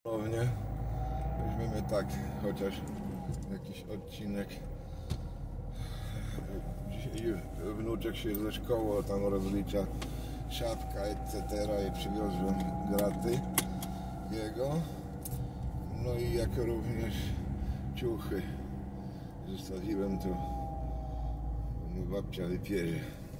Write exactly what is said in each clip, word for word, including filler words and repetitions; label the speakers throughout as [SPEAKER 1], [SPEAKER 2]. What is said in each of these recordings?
[SPEAKER 1] Ponownie weźmiemy tak chociaż jakiś odcinek. Dzisiaj wnuczek się ze szkoły tam rozlicza siatka et cetera i przywiozłem graty jego, no i jak również ciuchy zostawiłem tu, mu babcia wypierze.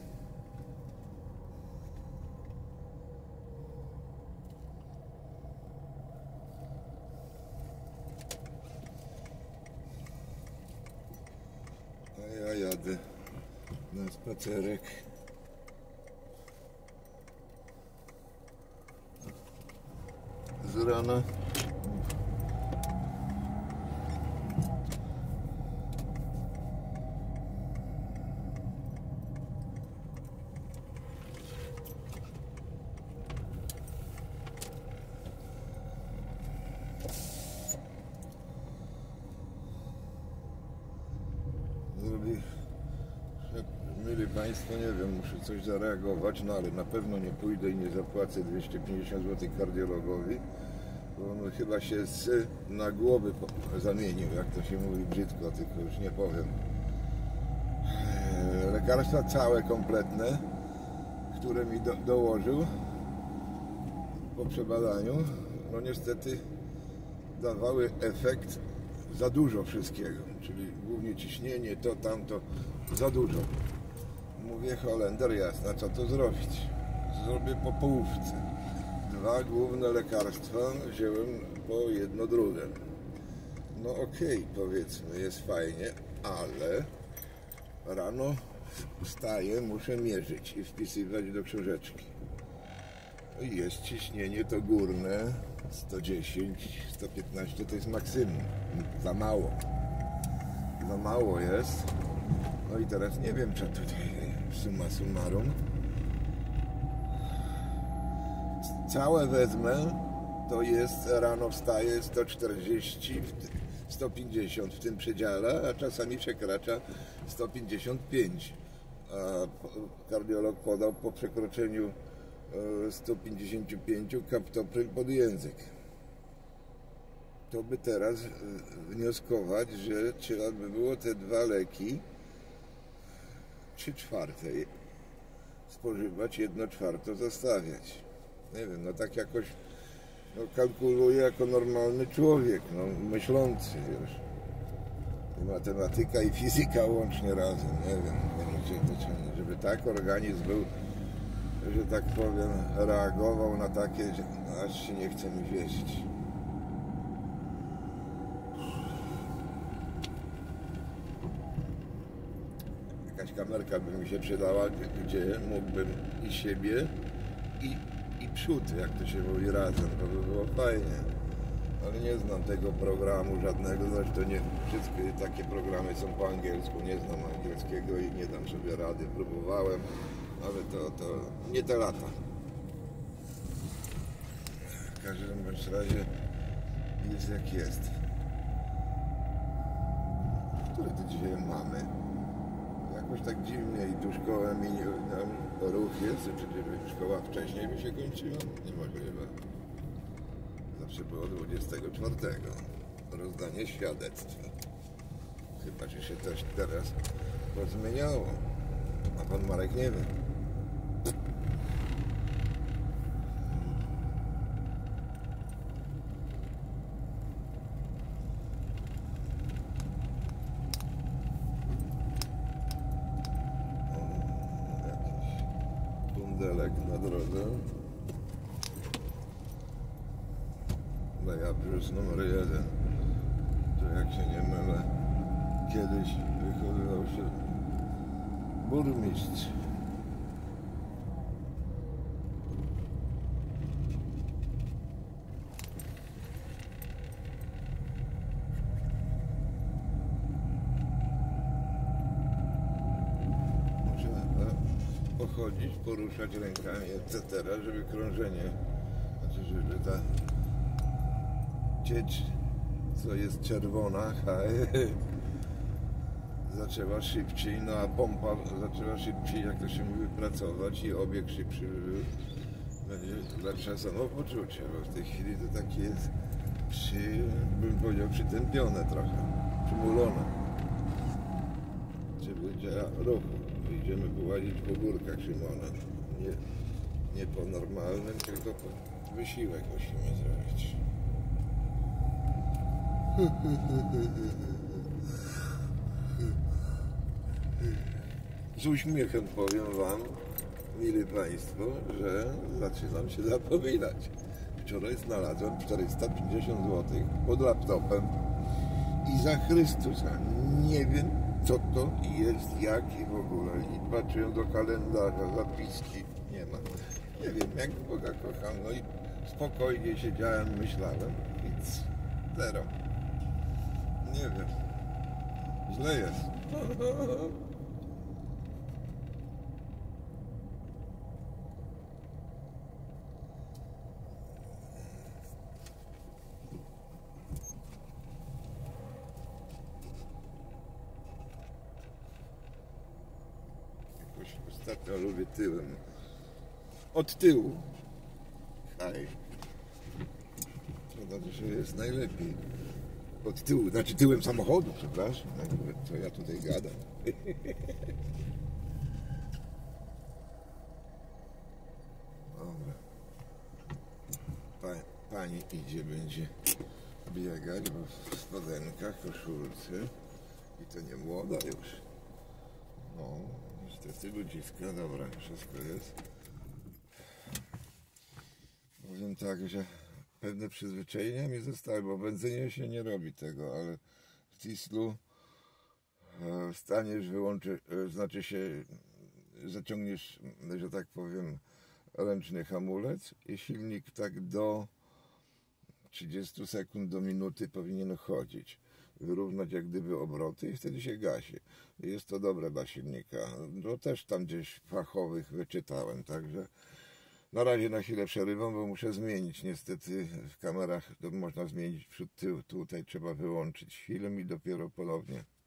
[SPEAKER 1] A ja jadę na spacerek. Z rana. Mili Państwo, nie wiem, muszę coś zareagować, no ale na pewno nie pójdę i nie zapłacę dwieście pięćdziesiąt złotych kardiologowi, bo on chyba się z na głowy zamienił, jak to się mówi brzydko, tylko już nie powiem. Lekarstwa całe, kompletne, które mi do, dołożył po przebadaniu, no niestety dawały efekt za dużo wszystkiego, czyli głównie ciśnienie, to, tamto, za dużo. Mówię, Holender, jasna, co to zrobić? Zrobię po połówce. Dwa główne lekarstwa wziąłem po jedno drugie. No okej, okay, powiedzmy, jest fajnie, ale rano wstaję, muszę mierzyć i wpisywać do książeczki. Jest ciśnienie to górne, sto dziesięć, sto piętnaście to jest maksimum. Za mało. Za mało jest. No i teraz nie wiem, czy tutaj summa summarum całe wezmę, to jest rano wstaje sto czterdzieści, sto pięćdziesiąt w tym przedziale, a czasami przekracza sto pięćdziesiąt pięć. A kardiolog podał po przekroczeniu sto pięćdziesiąt pięć kaptopril pod język. To by teraz wnioskować, że trzeba by było te dwa leki trzy czwarte spożywać, jedno czwarto zostawiać. Nie wiem, no tak jakoś no, kalkuluję jako normalny człowiek, no, myślący, wiesz. I matematyka i fizyka łącznie razem, nie wiem, żeby tak organizm był, że tak powiem, reagował na takie, że aż się nie chce mi wierzyć. Jakaś kamerka by mi się przydała, gdzie mógłbym i siebie, i, i przód, jak to się mówi, razem, to by było fajnie. Ale nie znam tego programu żadnego, zresztą nie wszystkie takie programy są po angielsku, nie znam angielskiego i nie dam sobie rady. Próbowałem, ale to, to nie te lata. W każdym bądź razie jest jak jest. Który to dzisiaj mamy? Jakoś tak dziwnie i tu szkoła mi nam ruch jest, czy szkoła wcześniej by się kończyła? Niemożliwe. Zawsze było dwudziestego czwartego. Rozdanie świadectwa. Chyba, że się też teraz pozmieniało. A pan Marek nie wie. Bundelek na drodze. Lejabrus numer jeden. To jak się nie mylę, kiedyś wychowywał się burmistrz. Pochodzić, poruszać rękami, et cetera, żeby krążenie, znaczy, żeby ta ciecz, co jest czerwona, zaczęła szybciej, no a pompa zaczęła szybciej, jak to się mówi, pracować i obieg szybszy był, będzie lepsze samopoczucie, bo w tej chwili to takie jest przy, bym powiedział, przytępione trochę, przymulone. Czy wydziela ruchu. Idziemy połazić po górkach Szymona. Nie, nie po normalnym, tylko po wysiłek musimy zrobić. Z uśmiechem powiem wam, mili państwo, że zaczynam się zapominać. Wczoraj znalazłem czterysta pięćdziesiąt złotych pod laptopem i za Chrystusa nie wiem, co to jest, jak i w ogóle. I patrzyłem do kalendarza, zapiski nie ma. Nie wiem, jak Boga kocham. No i spokojnie siedziałem, myślałem. Nic. Zero. Nie wiem. Źle jest. Ostatnio lubię tyłem. Od tyłu. Haj. To znaczy, że jest najlepiej. Od tyłu, znaczy tyłem samochodu, przepraszam. Co ja tutaj gadam. Dobra. Pa, pani idzie, będzie biegać, bo w spodenkach, koszulce. I to nie młoda już. No. Niestety ludziska, dobra, wszystko jest. Powiem tak, że pewne przyzwyczajenia mi zostały, bo w benzynie się nie robi tego, ale w dieslu e, staniesz, wyłączysz, e, znaczy się zaciągniesz, że tak powiem, ręczny hamulec i silnik tak do trzydziestu sekund do minuty powinien chodzić. Wyrównać jak gdyby obroty i wtedy się gasi. Jest to dobre dla silnika. No też tam gdzieś fachowych wyczytałem, także na razie na chwilę przerywam, bo muszę zmienić. Niestety w kamerach to można zmienić przód, tył, tutaj trzeba wyłączyć film i dopiero ponownie